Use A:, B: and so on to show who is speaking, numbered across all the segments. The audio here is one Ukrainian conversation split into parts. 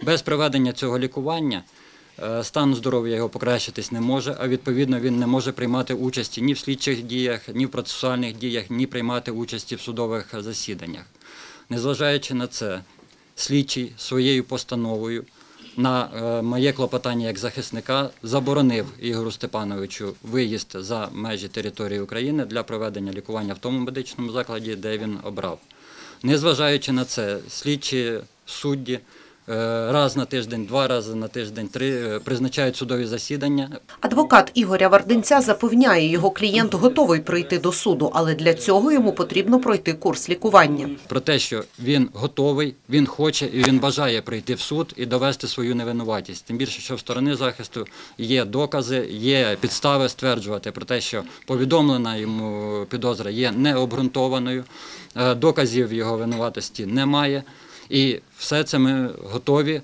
A: Без проведення цього лікування стан здоров'я його покращитись не може, а відповідно він не може приймати участі ні в слідчих діях, ні в процесуальних діях, ні приймати участі в судових засіданнях. Незважаючи на це, слідчий своєю постановою на моє клопотання як захисника заборонив Ігорю Степановичу виїзд за межі території України для проведення лікування в тому медичному закладі, де він обрав. Незважаючи на це, слідчі судді раз на тиждень, 2 рази на тиждень, 3 призначають судові засідання.
B: Адвокат Ігоря Вардинця запевняє, його клієнт готовий прийти до суду, але для цього йому потрібно пройти курс лікування.
A: Про те, що він готовий, він хоче і він бажає прийти в суд і довести свою невинуватість. Тим більше, що в сторони захисту є докази, є підстави стверджувати про те, що повідомлена йому підозра є необґрунтованою, доказів його винуватості немає. І все це ми готові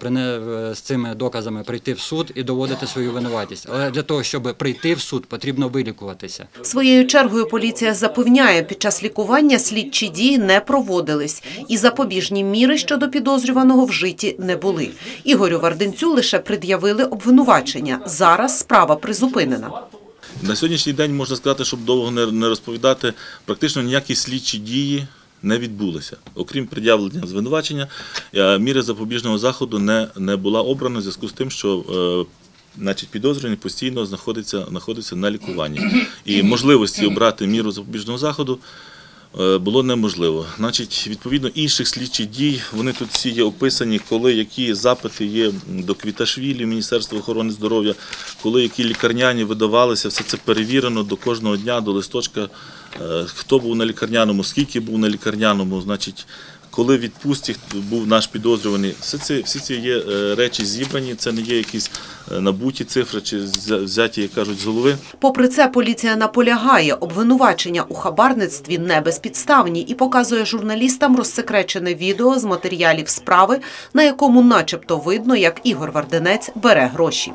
A: з цими доказами прийти в суд і доводити свою винуватість. Але для того, щоб прийти в суд, потрібно вилікуватися.
B: Своєю чергою поліція запевняє, під час лікування слідчі дії не проводились і запобіжні міри щодо підозрюваного вжиті не були. Ігорю Вардинцю лише пред'явили обвинувачення. Зараз справа призупинена.
C: На сьогоднішній день можна сказати, щоб довго не розповідати, практично ніякі слідчі дії не відбулися. Окрім пред'явлення звинувачення, міри запобіжного заходу не була обрана в зв'язку з тим, що підозрюваний постійно знаходиться на лікуванні. І можливості обрати міру запобіжного заходу було неможливо. Відповідно, інших слідчих дій, вони тут всі є описані, коли які запити є до Квіташвілі, Міністерства охорони здоров'я, коли які лікарняні видавалися, все це перевірено до кожного дня, до листочка, хто був на лікарняному, скільки був на лікарняному, коли в відпустці був наш підозрюваний. Всі ці є речі зібрані, це не є якісь набуті цифри чи взяті, як кажуть, з голови.
B: Попри це, поліція наполягає, обвинувачення у хабарництві не безпідставні і показує журналістам розсекречене відео з матеріалів справи, на якому начебто видно, як Ігор Вардинець бере гроші.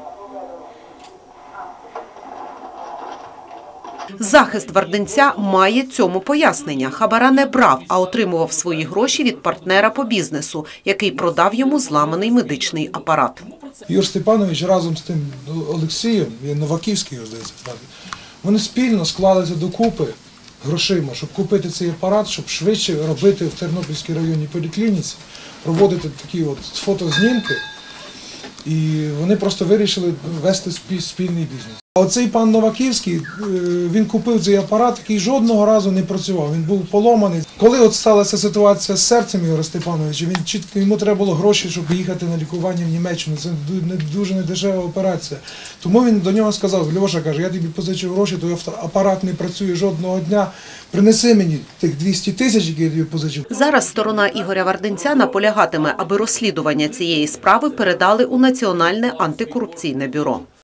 B: Захист Вардинця має цьому пояснення. Хабара не брав, а отримував свої гроші від партнера по бізнесу, який продав йому зламаний медичний апарат.
D: Ігор Степанович разом з тим Олексієм, він Новаківський, здається, вони спільно склалися докупи грошима, щоб купити цей апарат, щоб швидше робити в Тернопільській районній поліклініці, проводити такі фотознімки. І вони просто вирішили вести спільний бізнес. А оцей пан Новаківський, він купив цей апарат, який жодного разу не працював, він був поломаний. Коли сталася ситуація з серцем Ігоря Степановича, йому треба було гроші, щоб їхати на лікування в Німеччину. Це дуже недешева операція. Тому він до нього сказав: Льоша, каже, я тобі позичив гроші, той апарат не працює жодного дня, принеси мені тих 200 тисяч, які я тобі позичив.
B: Зараз сторона Ігоря Вардинця наполягатиме, аби розслідування цієї справи передали у Національне антикорупційне бюро.